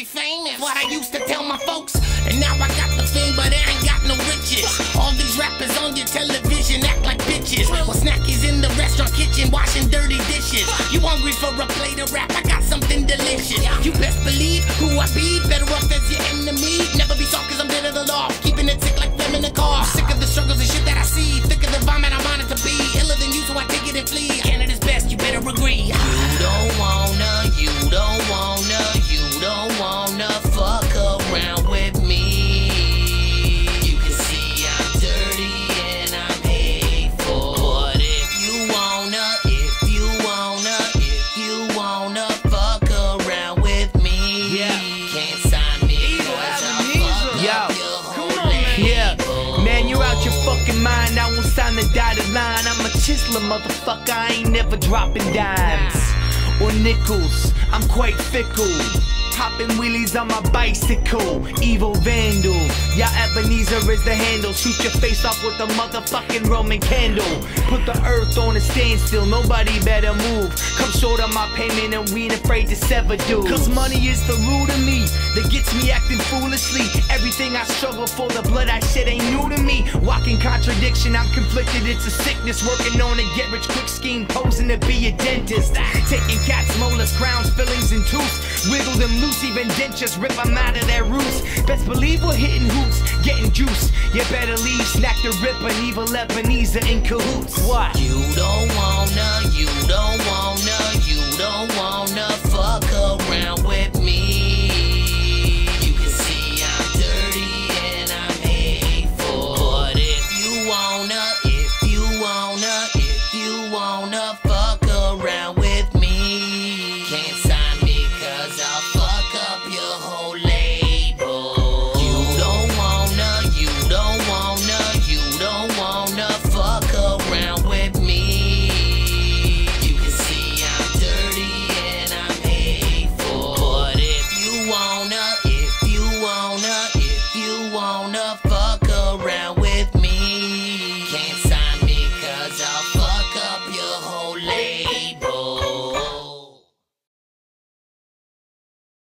be famous. What I used to tell my folks. And now I got the fame, but I ain't got no riches. All these rappers on your television act like bitches. While Snacky's in the restaurant kitchen washing dirty dishes. You hungry for a plate of rap? I got something delicious. You best believe who I be. Better off as your enemy. Never be soft cause I'm bitter the law. Keeping it sick like them in the car. Sick of the struggles and shit that I see. Thick of the vomit I want it to be. Iller than you, so I take it and flee. Canada's best, you better agree. You don't wanna, you don't wanna, you don't wanna fuck around with me. You can see I'm dirty and I'm hateful. But if you wanna fuck around with me, can't sign me. Man, you're out your fucking mind. I won't sign the dotted line. I'm a chiseler, motherfucker. I ain't never dropping dimes or nickels. I'm quite fickle. Popping wheelies on my bicycle. Evil vandal. Yeah, Ebenezer is the handle. Shoot your face off with a motherfucking Roman candle. Put the earth on a standstill. Nobody better move. Come short on my payment and we ain't afraid to sever dudes. Cause money is the root of me that gets me acting foolishly. Everything I struggle for, the blood I shed ain't new to me. Walking contradiction, I'm conflicted, it's a sickness. Working on a get rich quick scheme, posing to be a dentist. Taking cats, molars, crowns, fillings, and tooth. Wiggle them loose, even dentures, rip them out of their roots. Best believe we're hitting hoops, getting juice. You better leave, Snack the Ripper, and evil Ebenezer in cahoots. What? You don't wanna, you don't wanna, you don't wanna